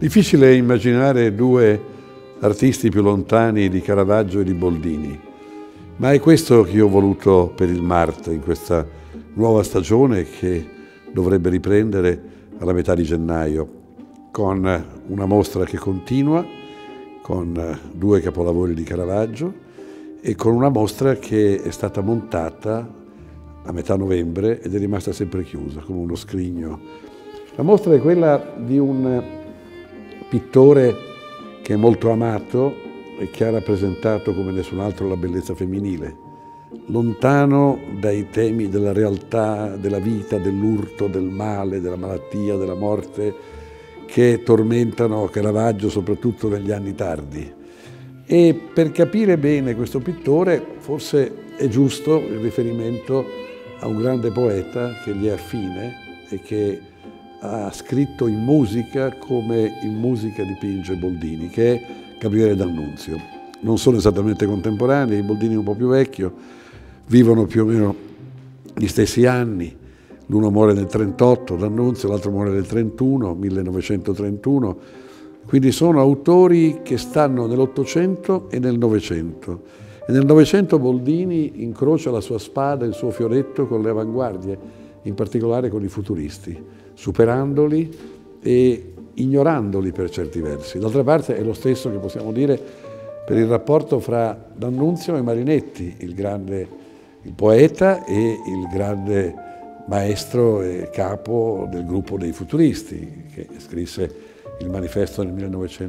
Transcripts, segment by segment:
Difficile immaginare due artisti più lontani di Caravaggio e di Boldini, ma è questo che io ho voluto per il Marte in questa nuova stagione che dovrebbe riprendere alla metà di gennaio, con una mostra che continua, con due capolavori di Caravaggio e con una mostra che è stata montata a metà novembre ed è rimasta sempre chiusa, come uno scrigno. La mostra è quella di un pittore che è molto amato e che ha rappresentato come nessun altro la bellezza femminile, lontano dai temi della realtà, della vita, dell'urto, del male, della malattia, della morte, che tormentano Caravaggio soprattutto negli anni tardi. E per capire bene questo pittore forse è giusto il riferimento a un grande poeta che gli è affine e che ha scritto in musica come in musica dipinge Boldini, che è Gabriele D'Annunzio. Non sono esattamente contemporanei, Boldini è un po' più vecchio, vivono più o meno gli stessi anni, l'uno muore nel 38, D'Annunzio, l'altro muore nel 31, 1931, quindi sono autori che stanno nell'Ottocento e nel Novecento. E nel Novecento Boldini incrocia la sua spada, il suo fioretto con le avanguardie, in particolare con i futuristi, superandoli e ignorandoli per certi versi. D'altra parte è lo stesso che possiamo dire per il rapporto fra D'Annunzio e Marinetti, il poeta e il grande maestro e capo del gruppo dei futuristi, che scrisse il manifesto nel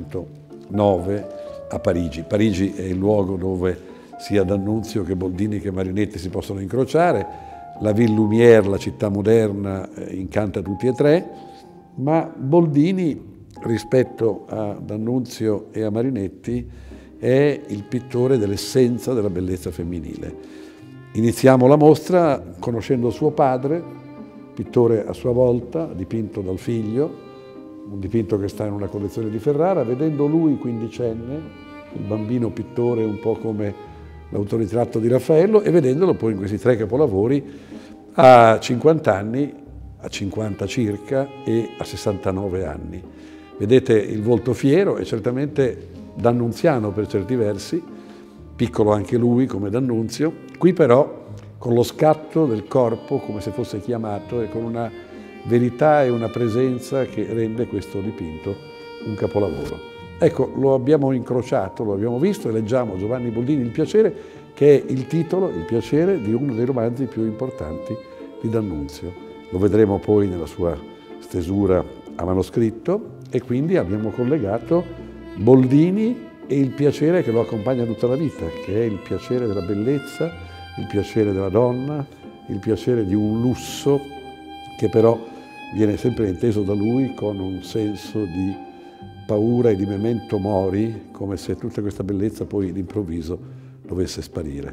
1909 a Parigi. Parigi è il luogo dove sia D'Annunzio che Boldini che Marinetti si possono incrociare. La Ville Lumière, la città moderna, incanta tutti e tre, ma Boldini, rispetto a D'Annunzio e a Marinetti, è il pittore dell'essenza della bellezza femminile. Iniziamo la mostra conoscendo suo padre, pittore a sua volta, dipinto dal figlio, un dipinto che sta in una collezione di Ferrara, vedendo lui quindicenne, il bambino pittore un po' come l'autoritratto di Raffaello, e vedendolo poi in questi tre capolavori a 50 anni, a 50 circa e a 69 anni. Vedete il volto fiero e certamente d'annunziano per certi versi, piccolo anche lui come D'Annunzio, qui però con lo scatto del corpo come se fosse chiamato e con una verità e una presenza che rende questo dipinto un capolavoro. Ecco, lo abbiamo incrociato, lo abbiamo visto e leggiamo Giovanni Boldini Il piacere, che è il titolo, Il piacere, di uno dei romanzi più importanti di D'Annunzio. Lo vedremo poi nella sua stesura a manoscritto e quindi abbiamo collegato Boldini e il piacere che lo accompagna tutta la vita, che è il piacere della bellezza, il piacere della donna, il piacere di un lusso che però viene sempre inteso da lui con un senso di paura e di memento mori, come se tutta questa bellezza poi d'improvviso dovesse sparire.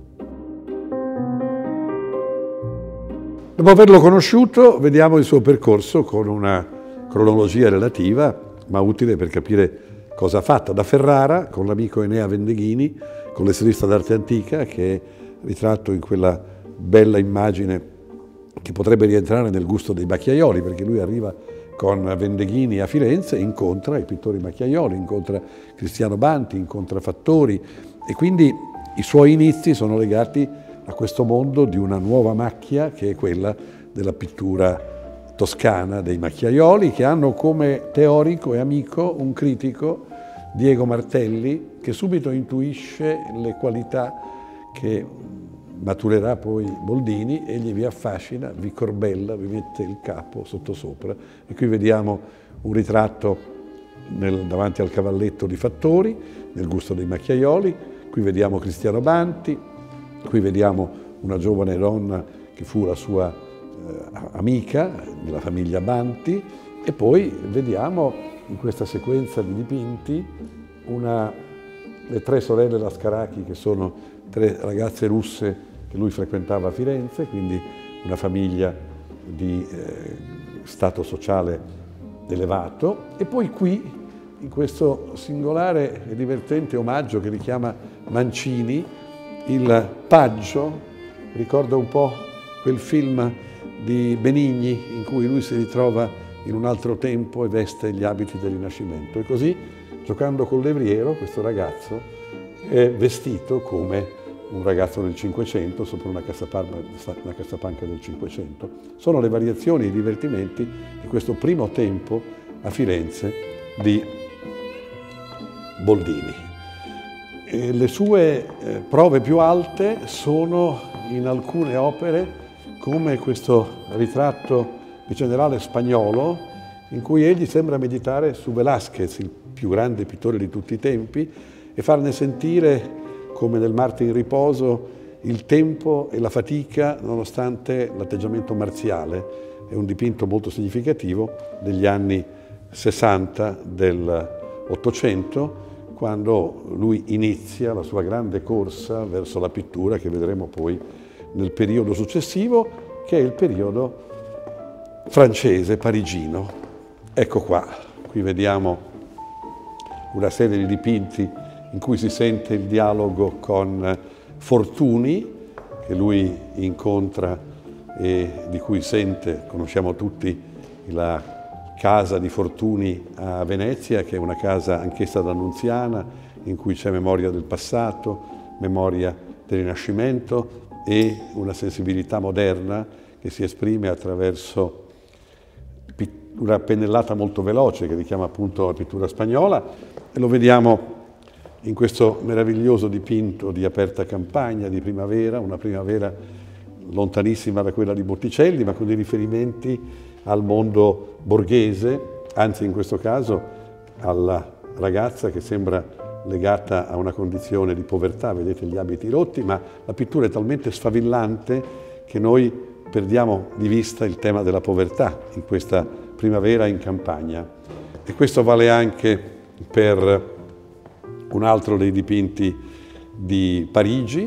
Dopo averlo conosciuto, vediamo il suo percorso con una cronologia relativa, ma utile per capire cosa ha fatto. Da Ferrara, con l'amico Enea Vendeghini, collezionista d'arte antica, che è ritratto in quella bella immagine che potrebbe rientrare nel gusto dei macchiaioli, perché lui arriva con Vendeghini a Firenze, incontra i pittori macchiaioli, incontra Cristiano Banti, incontra Fattori e quindi i suoi inizi sono legati a questo mondo di una nuova macchia che è quella della pittura toscana dei macchiaioli, che hanno come teorico e amico un critico, Diego Martelli, che subito intuisce le qualità che maturerà poi Boldini, egli vi affascina, vi corbella, vi mette il capo sottosopra e qui vediamo un ritratto davanti al cavalletto di Fattori, nel gusto dei macchiaioli, qui vediamo Cristiano Banti, qui vediamo una giovane donna che fu la sua amica della famiglia Banti e poi vediamo in questa sequenza di dipinti le tre sorelle Lascaracchi, che sono tre ragazze russe che lui frequentava a Firenze, quindi una famiglia di stato sociale elevato. E poi qui, in questo singolare e divertente omaggio che richiama Mancini, il Paggio ricorda un po' quel film di Benigni in cui lui si ritrova in un altro tempo e veste gli abiti del Rinascimento. E così, giocando col levriero, questo ragazzo è vestito come un ragazzo del Cinquecento sopra una cassapanca del Cinquecento. Sono le variazioni e i divertimenti di questo primo tempo a Firenze di Boldini. E le sue prove più alte sono in alcune opere come questo ritratto di generale Spagnolo, in cui egli sembra meditare su Velázquez, il più grande pittore di tutti i tempi, e farne sentire, come nel Marte in riposo, il tempo e la fatica nonostante l'atteggiamento marziale. È un dipinto molto significativo degli anni 60 dell'Ottocento, quando lui inizia la sua grande corsa verso la pittura, che vedremo poi nel periodo successivo, che è il periodo francese, parigino. Ecco qua, qui vediamo una serie di dipinti in cui si sente il dialogo con Fortuny, che lui incontra e di cui sente, conosciamo tutti la casa di Fortuny a Venezia, che è una casa anch'essa d'annunziana, in cui c'è memoria del passato, memoria del Rinascimento e una sensibilità moderna che si esprime attraverso una pennellata molto veloce che richiama appunto la pittura spagnola, e lo vediamo in questo meraviglioso dipinto di aperta campagna, di primavera, una primavera lontanissima da quella di Botticelli, ma con dei riferimenti al mondo borghese, anzi in questo caso alla ragazza che sembra legata a una condizione di povertà, vedete gli abiti rotti, ma la pittura è talmente sfavillante che noi perdiamo di vista il tema della povertà in questa primavera in campagna. E questo vale anche per un altro dei dipinti di Parigi,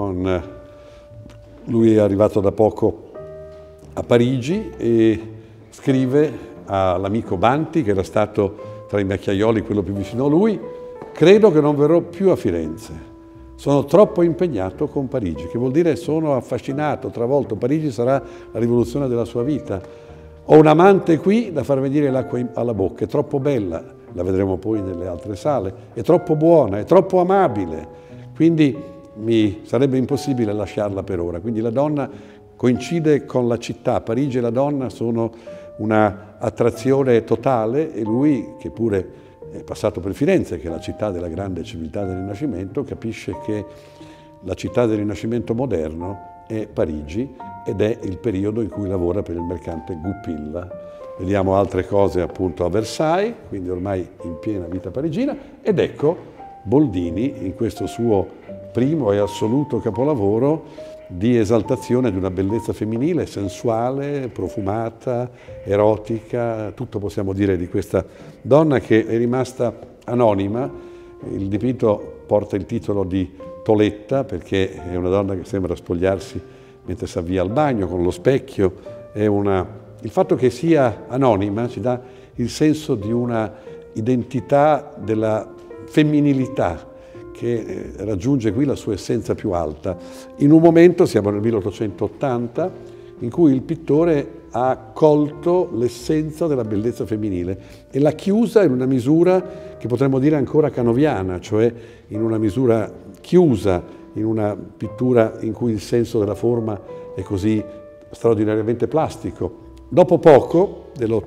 lui è arrivato da poco a Parigi e scrive all'amico Banti, che era stato tra i macchiaioli quello più vicino a lui: credo che non verrò più a Firenze, sono troppo impegnato con Parigi, che vuol dire sono affascinato, travolto, Parigi sarà la rivoluzione della sua vita. Ho un amante qui da far venire l'acqua alla bocca, è troppo bella, la vedremo poi nelle altre sale, è troppo buona, è troppo amabile, quindi mi sarebbe impossibile lasciarla per ora. Quindi la donna coincide con la città, Parigi e la donna sono una attrazione totale, e lui, che pure è passato per Firenze, che è la città della grande civiltà del Rinascimento, capisce che la città del Rinascimento moderno è Parigi ed è il periodo in cui lavora per il mercante Goupil. Vediamo altre cose appunto a Versailles, quindi ormai in piena vita parigina, ed ecco Boldini in questo suo primo e assoluto capolavoro di esaltazione di una bellezza femminile, sensuale, profumata, erotica, tutto possiamo dire di questa donna che è rimasta anonima. Il dipinto porta il titolo di Toletta perché è una donna che sembra spogliarsi mentre si avvia al bagno con lo specchio. Il fatto che sia anonima ci dà il senso di una identità della femminilità che raggiunge qui la sua essenza più alta. In un momento, siamo nel 1880, in cui il pittore ha colto l'essenza della bellezza femminile e l'ha chiusa in una misura che potremmo dire ancora canoviana, cioè in una misura chiusa, in una pittura in cui il senso della forma è straordinariamente plastico. Dopo poco,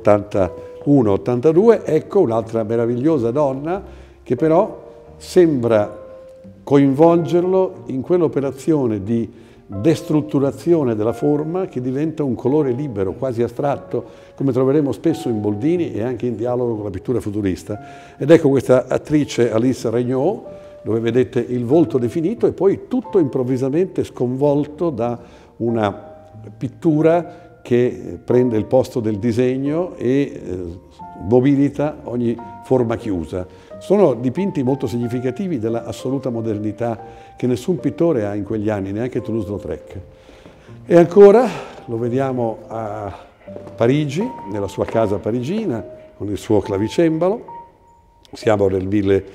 dell'81-82, ecco un'altra meravigliosa donna che però sembra coinvolgerlo in quell'operazione di destrutturazione della forma che diventa un colore libero, quasi astratto, come troveremo spesso in Boldini e anche in dialogo con la pittura futurista. Ed ecco questa attrice Alice Regnault, dove vedete il volto definito e poi tutto improvvisamente sconvolto da una pittura che prende il posto del disegno e mobilita ogni forma chiusa. Sono dipinti molto significativi della assoluta modernità che nessun pittore ha in quegli anni, neanche Toulouse-Lautrec. E ancora lo vediamo a Parigi, nella sua casa parigina, con il suo clavicembalo. Siamo nel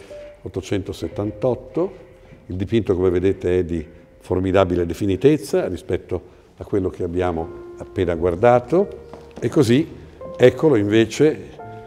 1878, il dipinto, come vedete, è di formidabile definitezza rispetto a quello che abbiamo appena guardato, e così Eccolo invece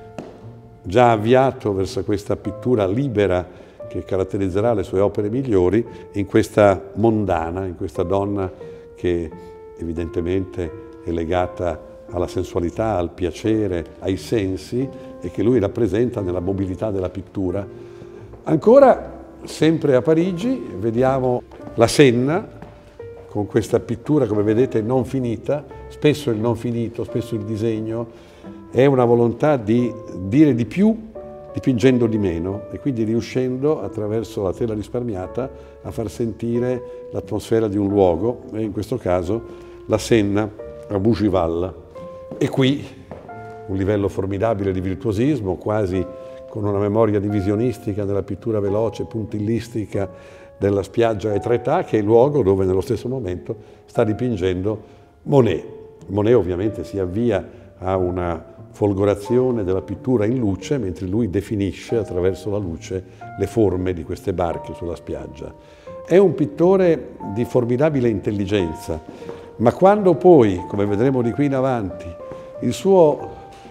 già avviato verso questa pittura libera che caratterizzerà le sue opere migliori, in questa mondana, in questa donna che evidentemente è legata alla sensualità, al piacere, ai sensi, e che lui rappresenta nella mobilità della pittura. Ancora, sempre a Parigi, vediamo la Senna, con questa pittura, come vedete, non finita, spesso il non finito, spesso il disegno, è una volontà di dire di più dipingendo di meno, e quindi riuscendo attraverso la tela risparmiata a far sentire l'atmosfera di un luogo, e in questo caso la Senna a Bougival. E qui un livello formidabile di virtuosismo, quasi con una memoria divisionistica della pittura veloce, puntillistica della spiaggia Etretat, che è il luogo dove nello stesso momento sta dipingendo Monet. Monet ovviamente si avvia a una folgorazione della pittura in luce, mentre lui definisce attraverso la luce le forme di queste barche sulla spiaggia. È un pittore di formidabile intelligenza, ma quando poi, come vedremo di qui in avanti, il suo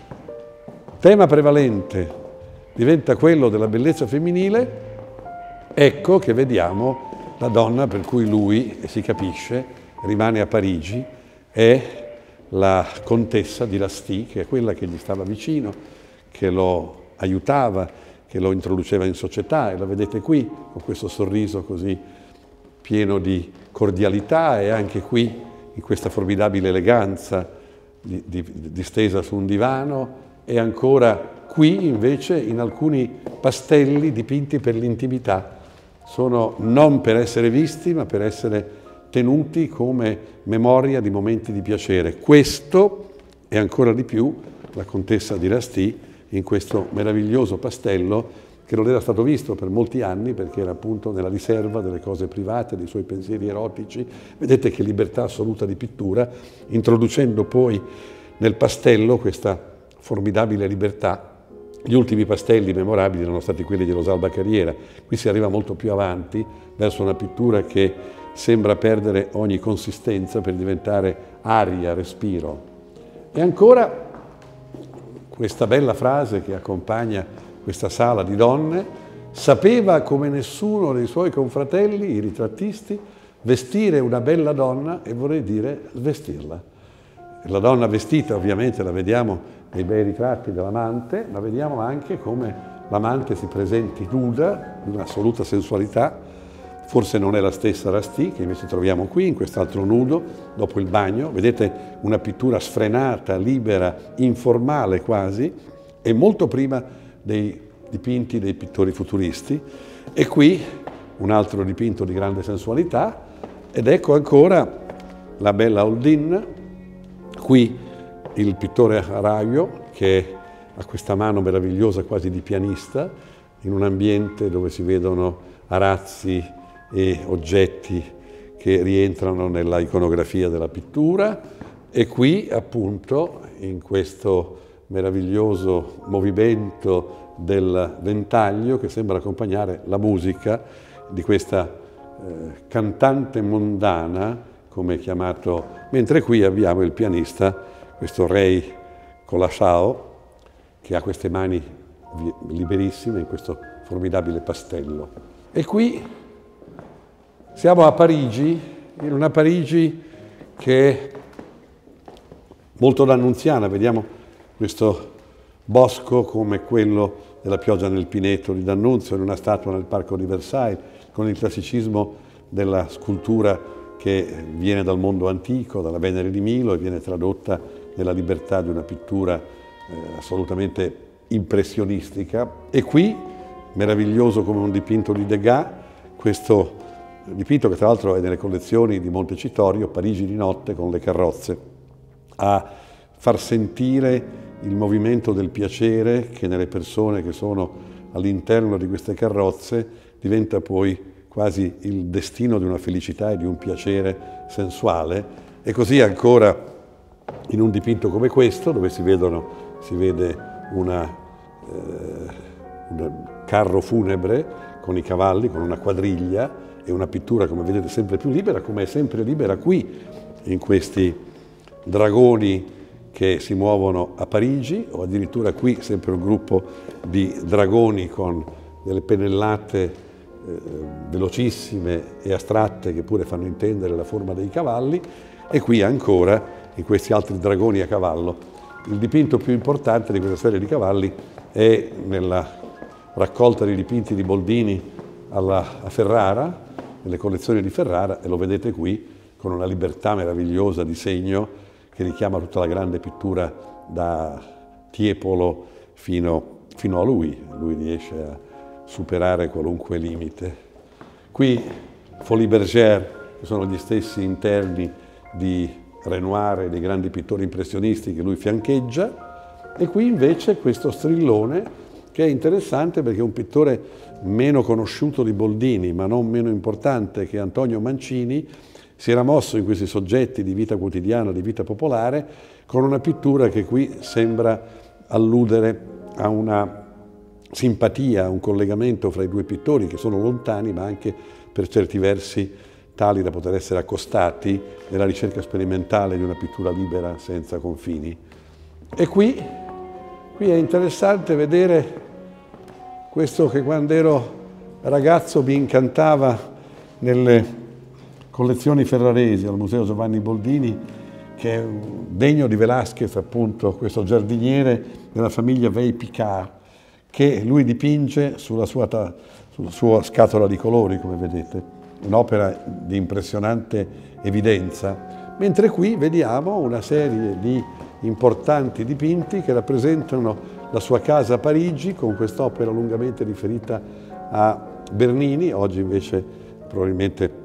tema prevalente diventa quello della bellezza femminile, ecco che vediamo la donna per cui lui, e si capisce, rimane a Parigi, è la contessa di Lasty, che è quella che gli stava vicino, che lo aiutava, che lo introduceva in società, e la vedete qui con questo sorriso così pieno di cordialità, e anche qui in questa formidabile eleganza distesa su un divano, e ancora qui invece in alcuni pastelli dipinti per l'intimità. Sono non per essere visti, ma per essere tenuti come memoria di momenti di piacere. Questo e ancora di più la contessa di Lasty in questo meraviglioso pastello che non era stato visto per molti anni perché era appunto nella riserva delle cose private, dei suoi pensieri erotici. Vedete che libertà assoluta di pittura, introducendo poi nel pastello questa formidabile libertà. Gli ultimi pastelli memorabili erano stati quelli di Rosalba Carriera. Qui si arriva molto più avanti verso una pittura che sembra perdere ogni consistenza per diventare aria, respiro. E ancora questa bella frase che accompagna questa sala di donne: sapeva come nessuno dei suoi confratelli, i ritrattisti, vestire una bella donna, e vorrei dire svestirla. La donna vestita ovviamente la vediamo nei bei ritratti dell'amante, ma vediamo anche come l'amante si presenti nuda, di un'assoluta sensualità. Forse non è la stessa Lasty che invece troviamo qui, in quest'altro nudo, dopo il bagno. Vedete una pittura sfrenata, libera, informale quasi, e molto prima dei dipinti dei pittori futuristi. E qui un altro dipinto di grande sensualità, ed ecco ancora la bella Holdin, qui il pittore Araglio, che ha questa mano meravigliosa quasi di pianista, in un ambiente dove si vedono arazzi e oggetti che rientrano nella iconografia della pittura, e qui appunto in questo meraviglioso movimento del ventaglio che sembra accompagnare la musica di questa cantante mondana, come è chiamato, mentre qui abbiamo il pianista, questo Ray Colachao, che ha queste mani liberissime in questo formidabile pastello. E qui siamo a Parigi, in una Parigi che è molto d'annunziana. Vediamo questo bosco come quello della pioggia nel Pineto di D'Annunzio, in una statua nel Parco di Versailles, con il classicismo della scultura che viene dal mondo antico, dalla Venere di Milo, e viene tradotta nella libertà di una pittura assolutamente impressionistica. E qui, meraviglioso come un dipinto di Degas, questo dipinto che tra l'altro è nelle collezioni di Montecitorio, Parigi di notte con le carrozze, a far sentire il movimento del piacere che nelle persone che sono all'interno di queste carrozze diventa poi quasi il destino di una felicità e di un piacere sensuale. E così ancora in un dipinto come questo, dove si vede un carro funebre con i cavalli, con una quadriglia, e una pittura, come vedete, sempre più libera, come è sempre libera qui, in questi dragoni che si muovono a Parigi, o addirittura qui sempre un gruppo di dragoni con delle pennellate velocissime e astratte che pure fanno intendere la forma dei cavalli, e qui ancora in questi altri dragoni a cavallo. Il dipinto più importante di questa serie di cavalli è nella raccolta di dipinti di Boldini a Ferrara, nelle collezioni di Ferrara, e lo vedete qui con una libertà meravigliosa di segno che richiama tutta la grande pittura da Tiepolo fino a lui. Lui riesce a superare qualunque limite. Qui Folies Bergère, che sono gli stessi interni di Renoir e dei grandi pittori impressionisti che lui fiancheggia, e qui invece questo strillone che è interessante perché è un pittore meno conosciuto di Boldini, ma non meno importante, che Antonio Mancini, si era mosso in questi soggetti di vita quotidiana, di vita popolare, con una pittura che qui sembra alludere a una simpatia, a un collegamento fra i due pittori che sono lontani, ma anche per certi versi tali da poter essere accostati nella ricerca sperimentale di una pittura libera senza confini. E qui è interessante vedere questo che quando ero ragazzo mi incantava nelle collezioni ferraresi al Museo Giovanni Boldini, che è degno di Velázquez, appunto, questo giardiniere della famiglia Vey-Picard, che lui dipinge sulla sua scatola di colori, come vedete, un'opera di impressionante evidenza, mentre qui vediamo una serie di importanti dipinti che rappresentano la sua casa a Parigi, con quest'opera lungamente riferita a Bernini. Oggi invece probabilmente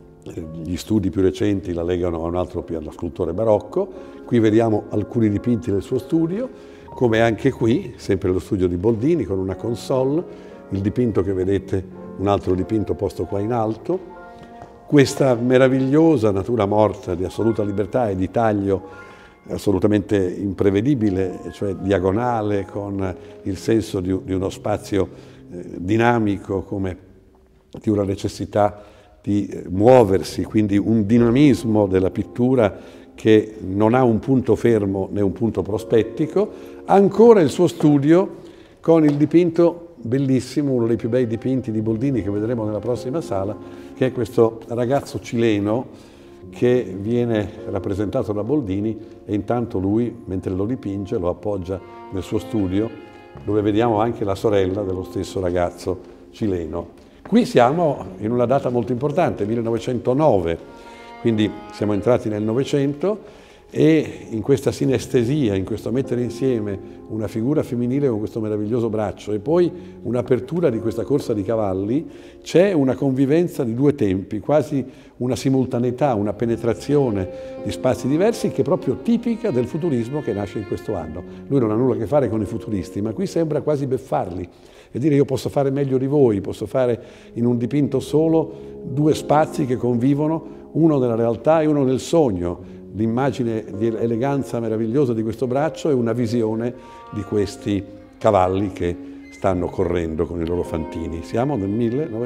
gli studi più recenti la legano a un altro allo scultore barocco. Qui vediamo alcuni dipinti del suo studio, come anche qui, sempre lo studio di Boldini, con una console, il dipinto che vedete, un altro dipinto posto qua in alto, questa meravigliosa natura morta di assoluta libertà e di taglio assolutamente imprevedibile, cioè diagonale, con il senso di uno spazio dinamico, come di una necessità di muoversi, quindi un dinamismo della pittura che non ha un punto fermo né un punto prospettico. Ancora il suo studio con il dipinto bellissimo, uno dei più bei dipinti di Boldini che vedremo nella prossima sala, che è questo ragazzo cileno che viene rappresentato da Boldini, e intanto lui, mentre lo dipinge, lo appoggia nel suo studio, dove vediamo anche la sorella dello stesso ragazzo cileno. Qui siamo in una data molto importante, 1909, quindi siamo entrati nel Novecento, e in questa sinestesia, in questo mettere insieme una figura femminile con questo meraviglioso braccio e poi un'apertura di questa corsa di cavalli, c'è una convivenza di due tempi, quasi una simultaneità, una penetrazione di spazi diversi che è proprio tipica del futurismo che nasce in questo anno. Lui non ha nulla a che fare con i futuristi, ma qui sembra quasi beffarli e dire: io posso fare meglio di voi, posso fare in un dipinto solo due spazi che convivono, uno nella realtà e uno nel sogno. L'immagine di eleganza meravigliosa di questo braccio è una visione di questi cavalli che stanno correndo con i loro fantini. Siamo nel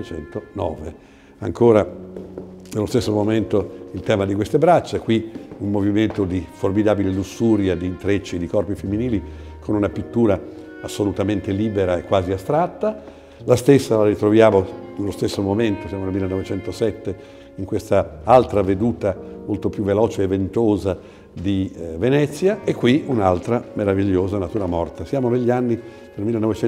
1909. Ancora nello stesso momento il tema di queste braccia, qui un movimento di formidabile lussuria, di intrecci, di corpi femminili, con una pittura assolutamente libera e quasi astratta. La stessa la ritroviamo nello stesso momento, siamo nel 1907, in questa altra veduta molto più veloce e ventosa di Venezia, e qui un'altra meravigliosa natura morta. Siamo negli anni del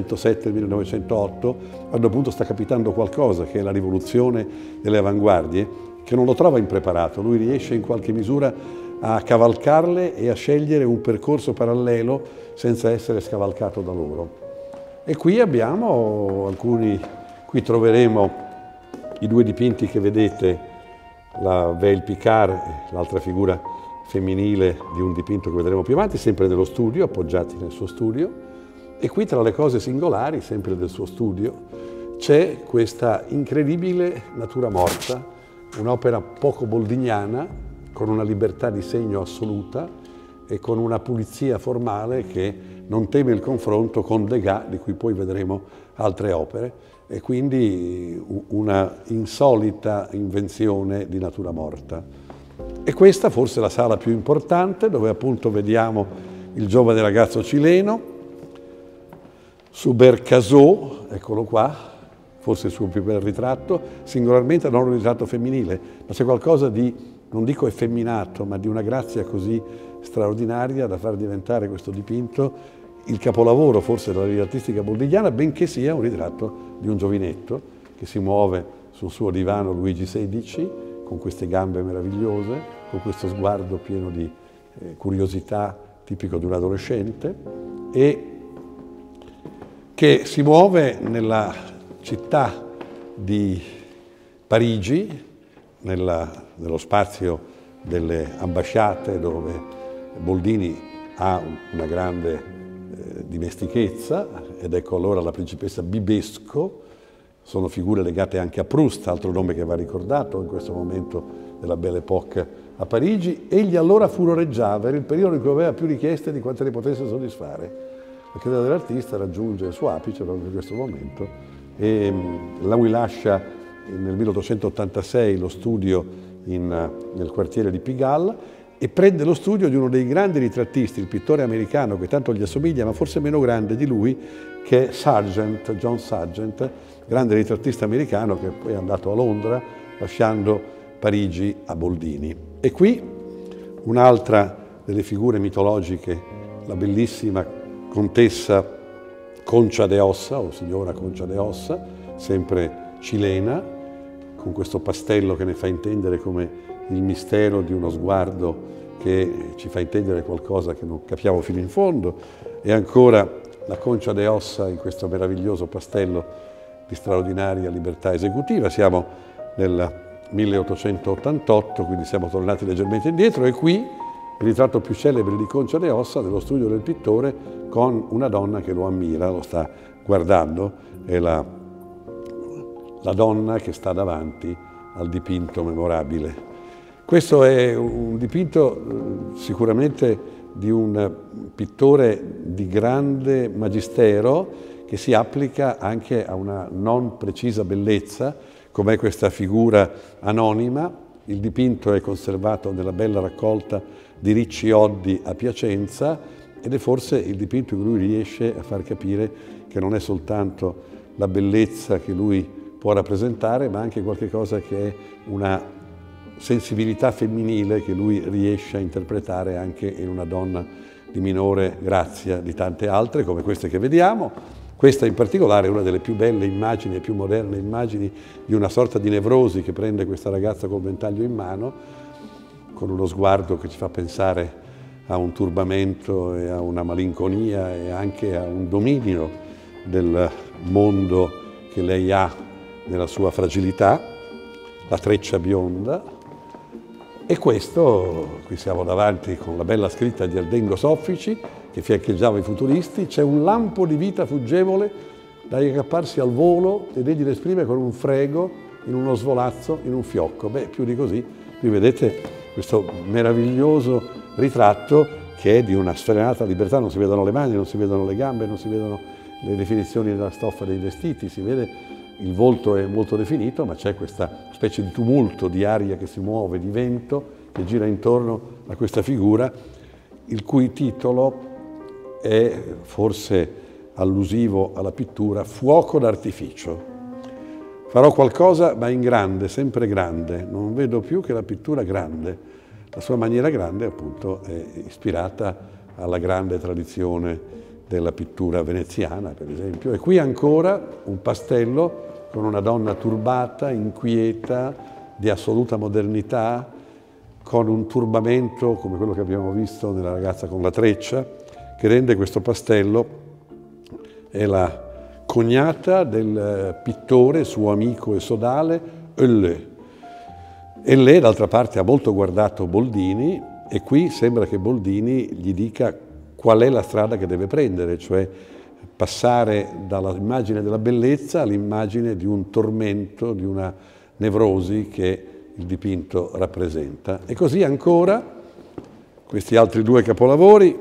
1907-1908, quando appunto sta capitando qualcosa, che è la rivoluzione delle avanguardie, che non lo trova impreparato. Lui riesce in qualche misura a cavalcarle e a scegliere un percorso parallelo senza essere scavalcato da loro. E qui abbiamo qui troveremo i due dipinti che vedete, la Vey-Picard, l'altra figura femminile di un dipinto che vedremo più avanti, sempre dello studio, appoggiati nel suo studio. E qui, tra le cose singolari, sempre del suo studio, c'è questa incredibile natura morta, un'opera poco boldiniana, con una libertà di segno assoluta e con una pulizia formale che non teme il confronto con Degas, di cui poi vedremo altre opere, e quindi una insolita invenzione di natura morta. E questa forse è la sala più importante, dove appunto vediamo il giovane ragazzo cileno, Subercaseaux, eccolo qua, forse il suo più bel ritratto, singolarmente non un ritratto femminile, ma c'è qualcosa di, non dico effeminato, ma di una grazia così straordinaria da far diventare questo dipinto il capolavoro forse della vita artistica boldigliana, benché sia un ritratto di un giovinetto che si muove sul suo divano Luigi XVI, con queste gambe meravigliose, con questo sguardo pieno di curiosità tipico di un adolescente, e che si muove nella città di Parigi, nello spazio delle ambasciate dove Boldini ha una grande dimestichezza, ed ecco allora la principessa Bibesco. Sono figure legate anche a Proust, altro nome che va ricordato in questo momento della Belle Époque a Parigi. Egli allora furoreggiava, era il periodo in cui aveva più richieste di quante ne potesse soddisfare. La carriera dell'artista raggiunge il suo apice proprio in questo momento, e lui lascia nel 1886 lo studio nel quartiere di Pigalle e prende lo studio di uno dei grandi ritrattisti, il pittore americano che tanto gli assomiglia, ma forse meno grande di lui, che è Sargent, John Sargent, grande ritrattista americano che poi è andato a Londra lasciando Parigi a Boldini. E qui un'altra delle figure mitologiche, la bellissima contessa Concha de Ossa, o signora Concha de Ossa, sempre cilena, con questo pastello che ne fa intendere come il mistero di uno sguardo che ci fa intendere qualcosa che non capiamo fino in fondo, e ancora la Concha de Ossa in questo meraviglioso pastello di straordinaria libertà esecutiva. Siamo nel 1888, quindi siamo tornati leggermente indietro, e qui il ritratto più celebre di Concha de Ossa nello studio del pittore, con una donna che lo ammira, lo sta guardando, è la donna che sta davanti al dipinto memorabile. Questo è un dipinto sicuramente di un pittore di grande magistero, che si applica anche a una non precisa bellezza, come questa figura anonima. Il dipinto è conservato nella bella raccolta di Ricci Oddi a Piacenza, ed è forse il dipinto in cui lui riesce a far capire che non è soltanto la bellezza che lui può rappresentare, ma anche qualche cosa che è una sensibilità femminile che lui riesce a interpretare anche in una donna di minore grazia di tante altre, come queste che vediamo. Questa in particolare è una delle più belle immagini e più moderne immagini di una sorta di nevrosi che prende questa ragazza col ventaglio in mano, con uno sguardo che ci fa pensare a un turbamento e a una malinconia e anche a un dominio del mondo che lei ha nella sua fragilità, la treccia bionda. E questo, qui siamo davanti con la bella scritta di Ardengo Soffici, che fiancheggiava i futuristi: c'è un lampo di vita fuggevole da aggrapparsi al volo ed egli l'esprime con un frego, in uno svolazzo, in un fiocco. Beh, più di così. Qui vedete questo meraviglioso ritratto che è di una sfrenata libertà, non si vedono le mani, non si vedono le gambe, non si vedono le definizioni della stoffa dei vestiti, si vede il volto è molto definito, ma c'è questa specie di tumulto di aria che si muove, di vento che gira intorno a questa figura, il cui titolo è forse allusivo alla pittura Fuoco d'artificio. Farò qualcosa ma in grande, sempre grande, non vedo più che la pittura grande. La sua maniera grande appunto è ispirata alla grande tradizione della pittura veneziana, per esempio. E qui ancora un pastello con una donna turbata, inquieta, di assoluta modernità, con un turbamento come quello che abbiamo visto nella ragazza con la treccia, che rende questo pastello, è la cognata del pittore, suo amico e sodale, Hellé. Hellé, d'altra parte, ha molto guardato Boldini, e qui sembra che Boldini gli dica qual è la strada che deve prendere, cioè passare dall'immagine della bellezza all'immagine di un tormento, di una nevrosi che il dipinto rappresenta. E così ancora questi altri due capolavori,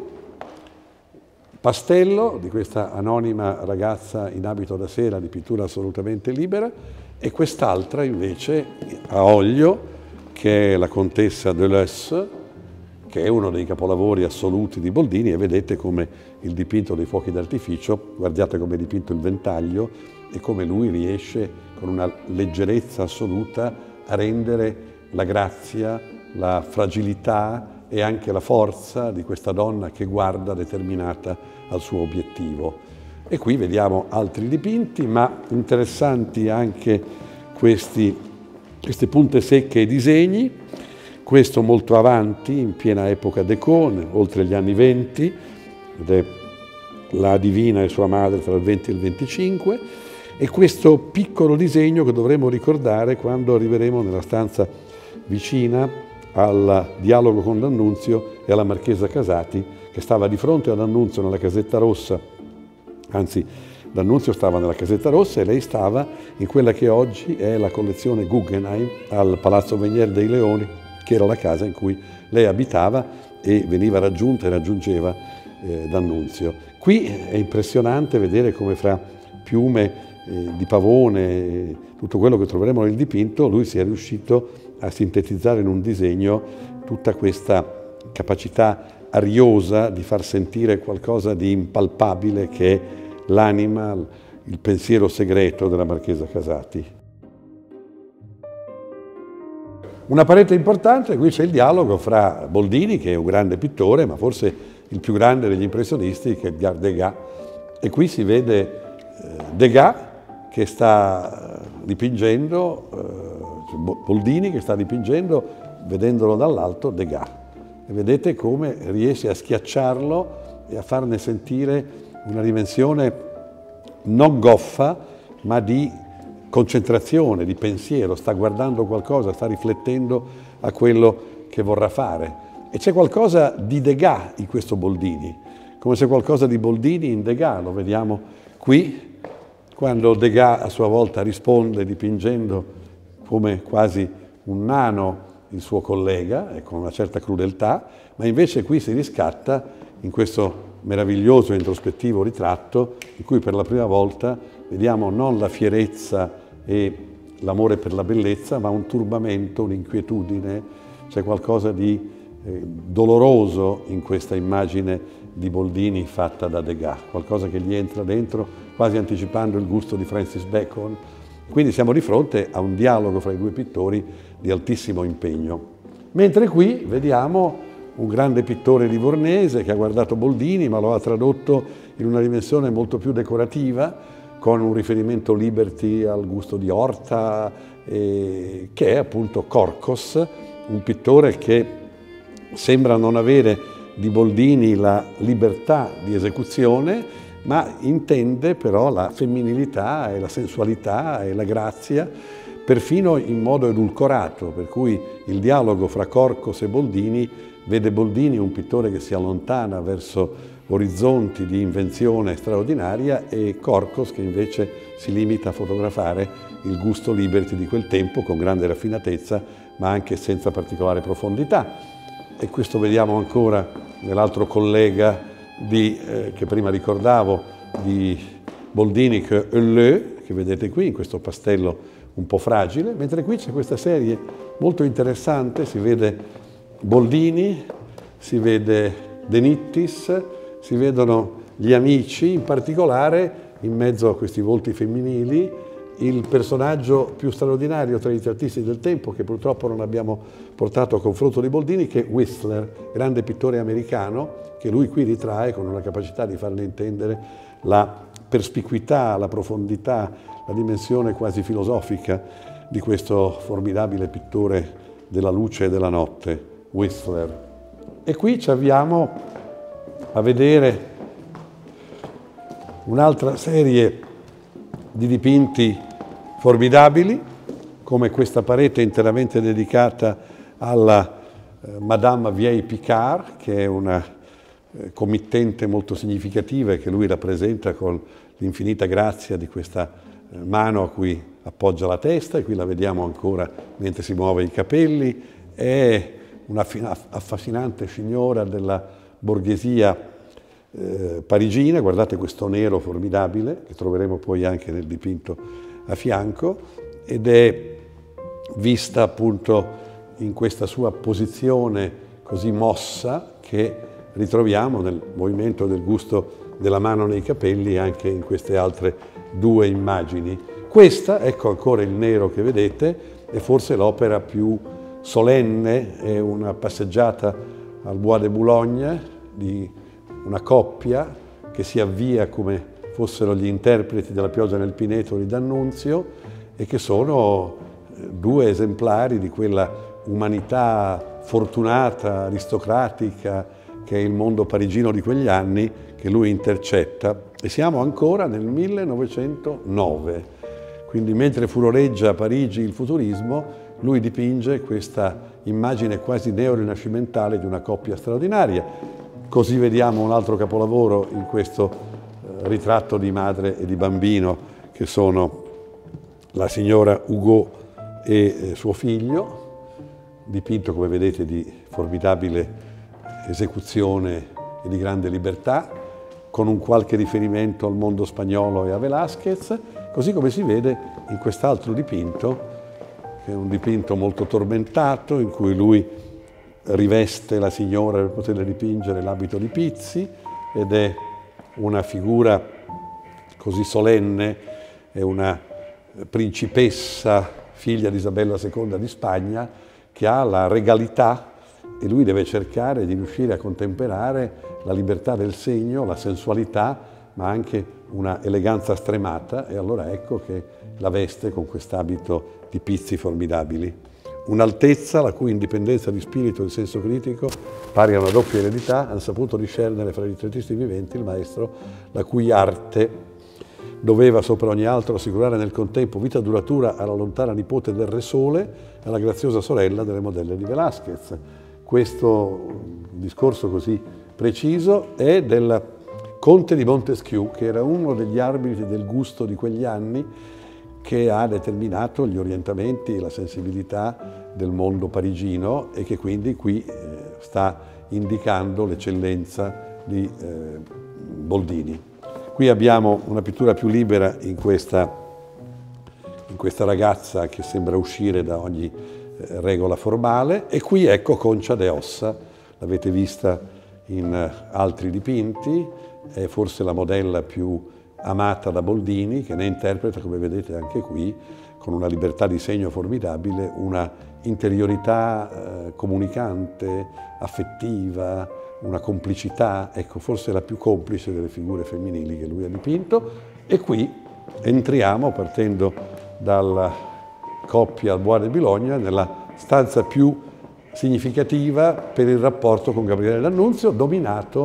Pastello, di questa anonima ragazza in abito da sera di pittura assolutamente libera, e quest'altra invece a olio che è la contessa de l'Eusse, che è uno dei capolavori assoluti di Boldini, e vedete come il dipinto dei fuochi d'artificio, guardate come è dipinto il ventaglio e come lui riesce con una leggerezza assoluta a rendere la grazia, la fragilità e anche la forza di questa donna che guarda determinata al suo obiettivo. E qui vediamo altri dipinti, ma interessanti anche queste punte secche e disegni. Questo molto avanti, in piena epoca Déco, oltre gli anni 20, ed è la Divina e sua madre tra il 20 e il 25, e questo piccolo disegno che dovremo ricordare quando arriveremo nella stanza vicina al dialogo con D'Annunzio e alla Marchesa Casati, che stava di fronte ad D'Annunzio nella casetta rossa, anzi D'Annunzio stava nella casetta rossa e lei stava in quella che oggi è la collezione Guggenheim al Palazzo Venier dei Leoni, che era la casa in cui lei abitava e veniva raggiunta e raggiungeva D'Annunzio. Qui è impressionante vedere come fra piume di pavone, tutto quello che troveremo nel dipinto, lui sia riuscito a sintetizzare in un disegno tutta questa capacità ariosa di far sentire qualcosa di impalpabile che è l'anima, il pensiero segreto della Marchesa Casati. Una parete importante, qui c'è il dialogo fra Boldini, che è un grande pittore, ma forse il più grande degli impressionisti, che è Edgar Degas, e qui si vede Degas che sta dipingendo, Boldini che sta dipingendo, vedendolo dall'alto, Degas. E vedete come riesce a schiacciarlo e a farne sentire una dimensione non goffa, ma di concentrazione, di pensiero, sta guardando qualcosa, sta riflettendo a quello che vorrà fare. E c'è qualcosa di Degas in questo Boldini, come se qualcosa di Boldini in Degas, lo vediamo qui, quando Degas a sua volta risponde dipingendo come quasi un nano il suo collega, e con una certa crudeltà, ma invece qui si riscatta in questo meraviglioso e introspettivo ritratto in cui per la prima volta vediamo non la fierezza e l'amore per la bellezza, ma un turbamento, un'inquietudine, c'è qualcosa di doloroso in questa immagine di Boldini fatta da Degas, qualcosa che gli entra dentro, quasi anticipando il gusto di Francis Bacon. Quindi siamo di fronte a un dialogo fra i due pittori di altissimo impegno. Mentre qui vediamo un grande pittore livornese che ha guardato Boldini, ma lo ha tradotto in una dimensione molto più decorativa, con un riferimento Liberty al gusto di Horta, che è appunto Corcos, un pittore che sembra non avere di Boldini la libertà di esecuzione, ma intende però la femminilità e la sensualità e la grazia, perfino in modo edulcorato, per cui il dialogo fra Corcos e Boldini vede Boldini un pittore che si allontana verso orizzonti di invenzione straordinaria e Corcos che invece si limita a fotografare il gusto Liberty di quel tempo con grande raffinatezza ma anche senza particolare profondità. E questo vediamo ancora nell'altro collega che prima ricordavo di Boldini, che è Helleu, che vedete qui in questo pastello un po' fragile, mentre qui c'è questa serie molto interessante, si vede Boldini, si vede De Nittis, si vedono gli amici, in particolare in mezzo a questi volti femminili, il personaggio più straordinario tra i ritrattisti del tempo, che purtroppo non abbiamo portato a confronto di Boldini, che è Whistler, grande pittore americano, che lui qui ritrae con una capacità di farne intendere la perspicuità, la profondità, la dimensione quasi filosofica di questo formidabile pittore della luce e della notte, Whistler. E qui ci avviamo a vedere un'altra serie di dipinti formidabili, come questa parete interamente dedicata alla Madame Vieille Picard, che è una committente molto significativa e che lui rappresenta con l'infinita grazia di questa mano a cui appoggia la testa, e qui la vediamo ancora mentre si muove i capelli. È una affascinante signora della borghesia parigina, guardate questo nero formidabile, che troveremo poi anche nel dipinto a fianco, ed è vista appunto in questa sua posizione così mossa che ritroviamo nel movimento del gusto della mano nei capelli anche in queste altre due immagini. Questa, ecco ancora il nero che vedete, è forse l'opera più solenne, è una passeggiata al Bois de Boulogne di una coppia che si avvia come fossero gli interpreti della Pioggia nel Pineto di D'Annunzio e che sono due esemplari di quella umanità fortunata, aristocratica, che è il mondo parigino di quegli anni, che lui intercetta. E siamo ancora nel 1909, quindi mentre furoreggia a Parigi il futurismo, lui dipinge questa immagine quasi neorinascimentale di una coppia straordinaria. Così vediamo un altro capolavoro in questo ritratto di madre e di bambino, che sono la signora Hugo e suo figlio, dipinto, come vedete, di formidabile esecuzione e di grande libertà, con un qualche riferimento al mondo spagnolo e a Velázquez, così come si vede in quest'altro dipinto, che è un dipinto molto tormentato, in cui lui riveste la signora per poterle dipingere l'abito di Pizzi, ed è una figura così solenne, è una principessa, figlia di Isabella II di Spagna, che ha la regalità, e lui deve cercare di riuscire a contemperare la libertà del segno, la sensualità, ma anche una eleganza stremata, e allora ecco che la veste con quest'abito di Pizzi formidabili. Un'altezza la cui indipendenza di spirito e senso critico, pari a una doppia eredità, hanno saputo discernere fra i ritrattisti viventi il maestro, la cui arte doveva sopra ogni altro assicurare nel contempo vita duratura alla lontana nipote del Re Sole e alla graziosa sorella delle modelle di Velázquez. Questo discorso così preciso è del Conte di Montesquieu, che era uno degli arbitri del gusto di quegli anni, che ha determinato gli orientamenti e la sensibilità del mondo parigino e che quindi qui sta indicando l'eccellenza di Boldini. Qui abbiamo una pittura più libera in questa ragazza che sembra uscire da ogni regola formale, e qui ecco Concha de Ossa, l'avete vista in altri dipinti, è forse la modella più amata da Boldini, che ne interpreta, come vedete anche qui, con una libertà di segno formidabile, una interiorità comunicante, affettiva, una complicità, ecco, forse la più complice delle figure femminili che lui ha dipinto. E qui entriamo, partendo dalla coppia al Bois de Boulogne, nella stanza più significativa per il rapporto con Gabriele D'Annunzio, dominata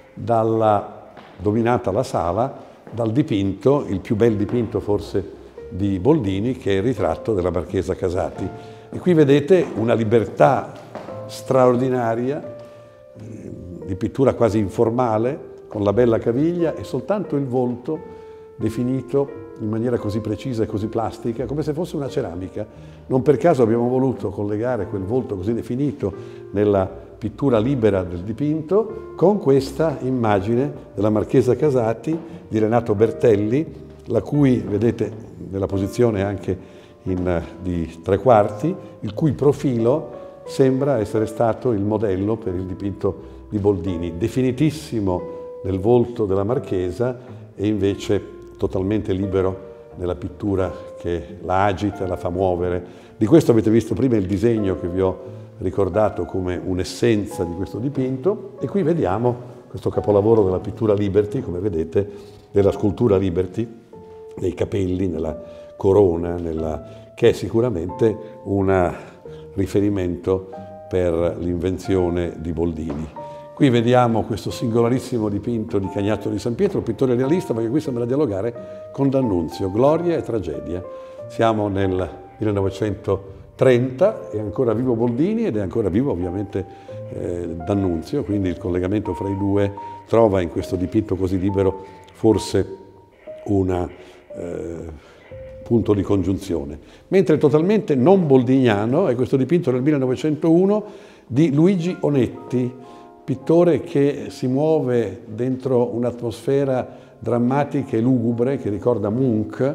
la sala dal dipinto, il più bel dipinto forse di Boldini, che è il ritratto della Marchesa Casati. E qui vedete una libertà straordinaria, di pittura quasi informale, con la bella caviglia e soltanto il volto definito in maniera così precisa e così plastica, come se fosse una ceramica. Non per caso abbiamo voluto collegare quel volto così definito nella pittura libera del dipinto con questa immagine della Marchesa Casati di Renato Bertelli, la cui, vedete, nella posizione anche di tre quarti, il cui profilo sembra essere stato il modello per il dipinto di Boldini, definitissimo nel volto della Marchesa e invece totalmente libero nella pittura che la agita, la fa muovere. Di questo avete visto prima il disegno che vi ho ricordato come un'essenza di questo dipinto, e qui vediamo questo capolavoro della pittura Liberty, come vedete, della scultura Liberty, nei capelli, nella corona, che è sicuramente un riferimento per l'invenzione di Boldini. Qui vediamo questo singolarissimo dipinto di Cagnato di San Pietro, pittore realista, ma che qui sembra dialogare con D'Annunzio, gloria e tragedia. Siamo nel 1930, è ancora vivo Boldini ed è ancora vivo ovviamente D'Annunzio, quindi il collegamento fra i due trova in questo dipinto così libero forse un punto di congiunzione. Mentre totalmente non boldiniano è questo dipinto del 1901 di Luigi Onetti, pittore che si muove dentro un'atmosfera drammatica e lugubre che ricorda Munch,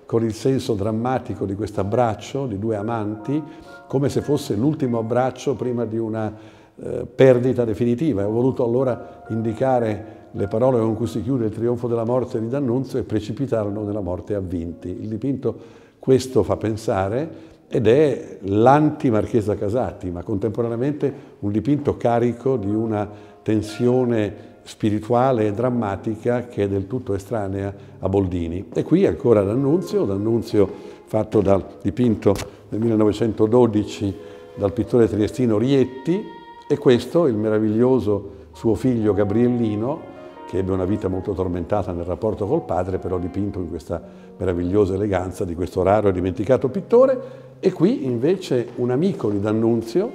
con il senso drammatico di questo abbraccio di due amanti, come se fosse l'ultimo abbraccio prima di una perdita definitiva. Ho voluto allora indicare le parole con cui si chiude il trionfo della morte di D'Annunzio e precipitarono nella morte avvinti. Il dipinto questo fa pensare ed è l'anti-Marchesa Casati, ma contemporaneamente un dipinto carico di una tensione spirituale e drammatica che è del tutto estranea a Boldini. E qui ancora D'Annunzio fatto dal dipinto nel 1912 dal pittore triestino Rietti, e questo il meraviglioso suo figlio Gabriellino, che ebbe una vita molto tormentata nel rapporto col padre, però dipinto in questa meravigliosa eleganza di questo raro e dimenticato pittore. E qui invece un amico di D'Annunzio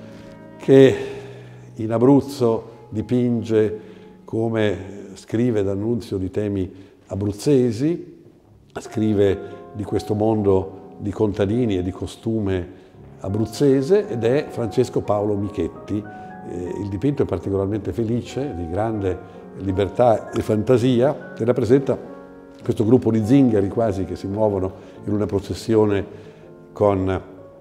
che in Abruzzo dipinge, come scrive D'Annunzio, di temi abruzzesi, scrive di questo mondo di contadini e di costume abruzzese, ed è Francesco Paolo Michetti. Il dipinto è particolarmente felice, di grande libertà e fantasia, e rappresenta questo gruppo di zingari quasi che si muovono in una processione con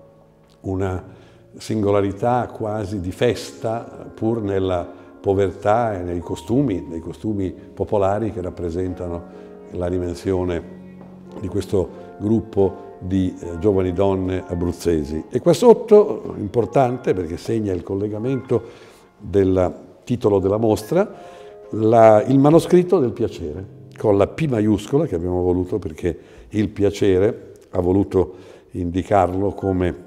una singolarità quasi di festa, pur nella povertà e nei costumi popolari che rappresentano la dimensione di questo gruppo di giovani donne abruzzesi. E qua sotto, importante perché segna il collegamento del titolo della mostra, il manoscritto del piacere, con la P maiuscola che abbiamo voluto perché il piacere ha voluto indicarlo come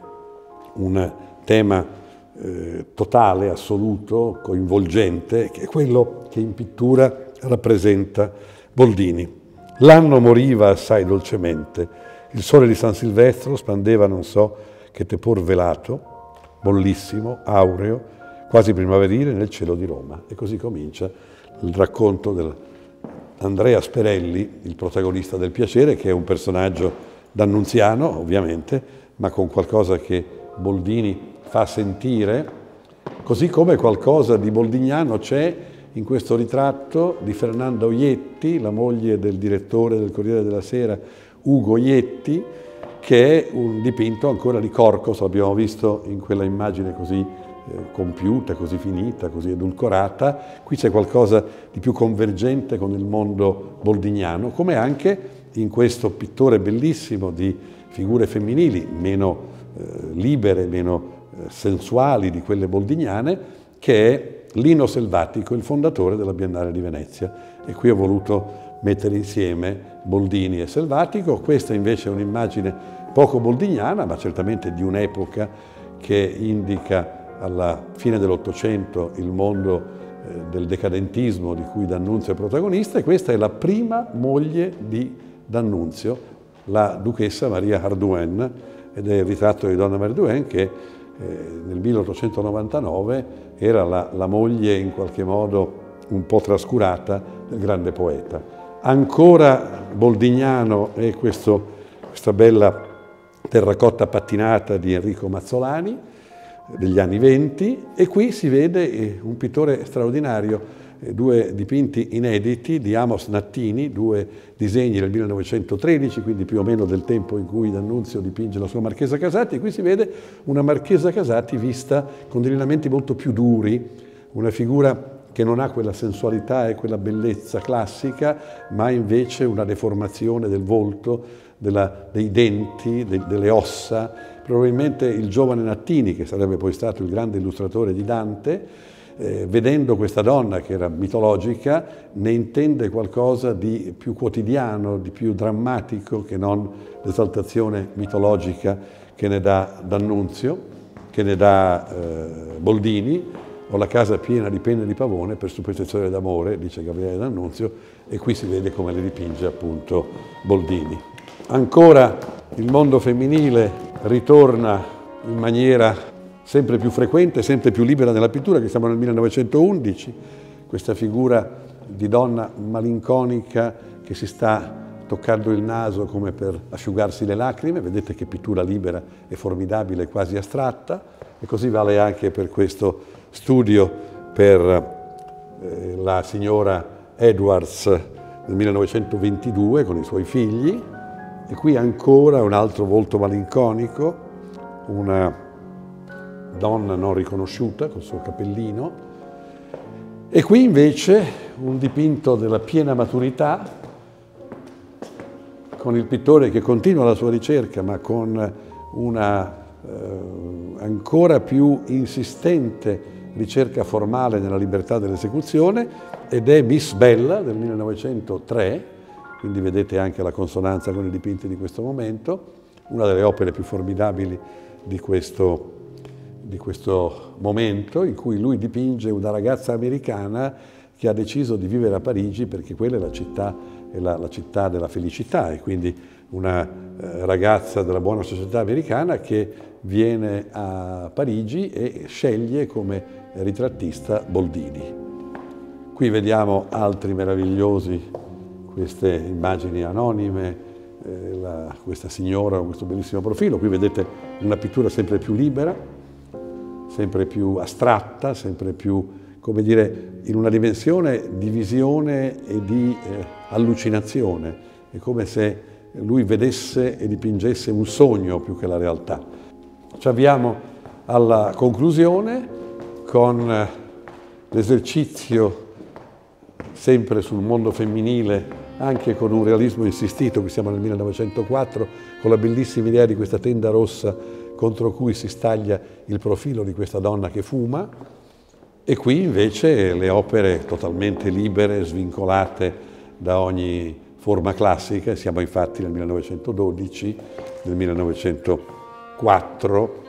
un tema totale, assoluto, coinvolgente, che è quello che in pittura rappresenta Boldini. L'anno moriva assai dolcemente, il sole di San Silvestro spandeva non so che tepor velato, bollissimo, aureo, quasi primaverile nel cielo di Roma. E così comincia il racconto di Andrea Sperelli, il protagonista del piacere, che è un personaggio d'annunziano, ovviamente, ma con qualcosa che Boldini fa sentire, così come qualcosa di boldignano c'è in questo ritratto di Fernanda Oietti, la moglie del direttore del Corriere della Sera, Ugo Oietti, che è un dipinto ancora di Corcos, l'abbiamo visto in quella immagine così compiuta, così finita, così edulcorata. Qui c'è qualcosa di più convergente con il mondo boldignano, come anche in questo pittore bellissimo di figure femminili, meno libere, meno sensuali di quelle boldignane, che è Lino Selvatico, il fondatore della Biennale di Venezia. E qui ho voluto mettere insieme Boldini e Selvatico. Questa invece è un'immagine poco boldignana, ma certamente di un'epoca che indica alla fine dell'Ottocento il mondo del decadentismo di cui D'Annunzio è protagonista, e questa è la prima moglie di D'Annunzio, la duchessa Maria Hardouin, ed è il ritratto di Donna Maria Hardouin che nel 1899 era la moglie in qualche modo un po' trascurata del grande poeta. Ancora boldignano è questa bella terracotta pattinata di Enrico Mazzolani degli anni '20, e qui si vede un pittore straordinario, due dipinti inediti di Amos Nattini, due disegni del 1913, quindi più o meno del tempo in cui D'Annunzio dipinge la sua Marchesa Casati, e qui si vede una Marchesa Casati vista con dei lineamenti molto più duri, una figura che non ha quella sensualità e quella bellezza classica, ma invece una deformazione del volto, dei denti, delle ossa. Probabilmente il giovane Nattini, che sarebbe poi stato il grande illustratore di Dante, vedendo questa donna che era mitologica, ne intende qualcosa di più quotidiano, di più drammatico, che non l'esaltazione mitologica che ne dà D'Annunzio, che ne dà Boldini. Ho la casa piena di penne di pavone per superstizione d'amore, dice Gabriele D'Annunzio, e qui si vede come le dipinge appunto Boldini. Ancora il mondo femminile ritorna in maniera sempre più frequente, sempre più libera nella pittura, che siamo nel 1911, questa figura di donna malinconica che si sta toccando il naso come per asciugarsi le lacrime. Vedete che pittura libera e formidabile, quasi astratta, e così vale anche per questo studio per la signora Edwards nel 1922 con i suoi figli, E qui ancora un altro volto malinconico, una donna non riconosciuta col suo cappellino. E qui invece un dipinto della piena maturità, con il pittore che continua la sua ricerca, ma con una ancora più insistente ricerca formale nella libertà dell'esecuzione, ed è Miss Bella del 1903, quindi vedete anche la consonanza con i dipinti di questo momento, una delle opere più formidabili di questo momento, in cui lui dipinge una ragazza americana che ha deciso di vivere a Parigi perché quella è la città della felicità, e quindi una ragazza della buona società americana che viene a Parigi e sceglie come ritrattista Boldini. Qui vediamo altri meravigliosi, queste immagini anonime, questa signora con questo bellissimo profilo. Qui vedete una pittura sempre più libera, sempre più astratta, sempre più, come dire, in una dimensione di visione e di allucinazione. È come se lui vedesse e dipingesse un sogno più che la realtà. Ci avviamo alla conclusione con l'esercizio sempre sul mondo femminile, anche con un realismo insistito. Qui siamo nel 1904, con la bellissima idea di questa tenda rossa contro cui si staglia il profilo di questa donna che fuma, e qui invece le opere totalmente libere, svincolate da ogni forma classica. Siamo infatti nel 1912, nel 1904.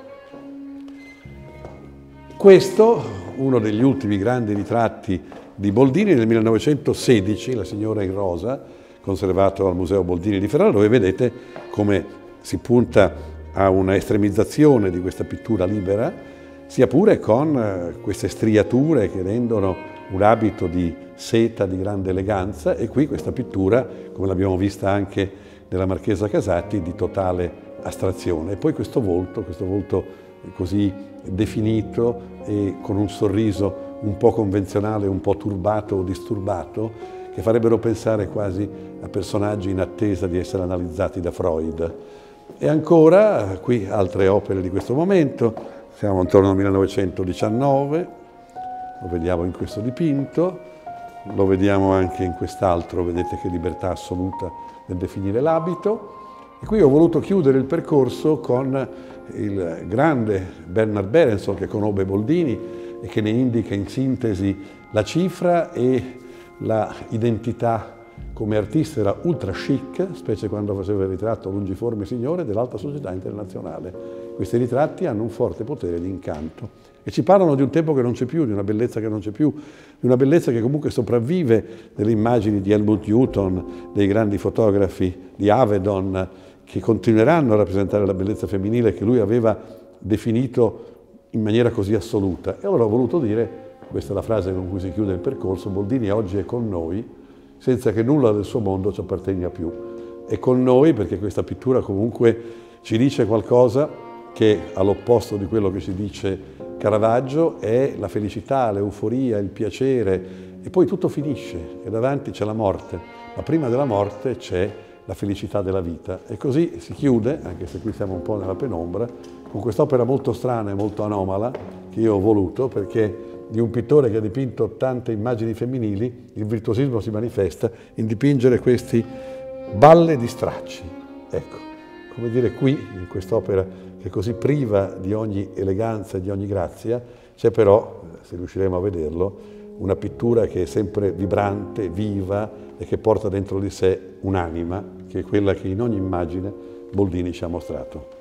Questo, uno degli ultimi grandi ritratti di Boldini, nel 1916, La signora in rosa, conservato al Museo Boldini di Ferrara, dove vedete come si punta a una estremizzazione di questa pittura libera, sia pure con queste striature che rendono un abito di seta di grande eleganza, e qui questa pittura, come l'abbiamo vista anche nella Marchesa Casati, di totale astrazione. E poi questo volto così definito e con un sorriso un po' convenzionale, un po' turbato o disturbato, che farebbero pensare quasi a personaggi in attesa di essere analizzati da Freud. E ancora, qui altre opere di questo momento, siamo intorno al 1919, lo vediamo in questo dipinto, lo vediamo anche in quest'altro, vedete che libertà assoluta nel definire l'abito. E qui ho voluto chiudere il percorso con il grande Bernard Berenson, che conobbe Boldini e che ne indica in sintesi la cifra e la identità come artista. Era ultra chic, specie quando faceva il ritratto lungiforme signore dell'alta società internazionale. Questi ritratti hanno un forte potere di incanto e ci parlano di un tempo che non c'è più, di una bellezza che non c'è più, di una bellezza che comunque sopravvive nelle immagini di Helmut Newton, dei grandi fotografi di Avedon, che continueranno a rappresentare la bellezza femminile che lui aveva definito in maniera così assoluta. E allora ho voluto dire, questa è la frase con cui si chiude il percorso: Boldini oggi è con noi senza che nulla del suo mondo ci appartenga più. È con noi perché questa pittura comunque ci dice qualcosa che, all'opposto di quello che ci dice Caravaggio, è la felicità, l'euforia, il piacere, e poi tutto finisce e davanti c'è la morte, ma prima della morte c'è la felicità della vita. E così si chiude, anche se qui siamo un po' nella penombra, con quest'opera molto strana e molto anomala che io ho voluto, perché di un pittore che ha dipinto tante immagini femminili, il virtuosismo si manifesta in dipingere questi balle di stracci. Ecco, come dire, qui, in quest'opera che è così priva di ogni eleganza e di ogni grazia, c'è però, se riusciremo a vederlo, una pittura che è sempre vibrante, viva e che porta dentro di sé un'anima, che è quella che in ogni immagine Boldini ci ha mostrato.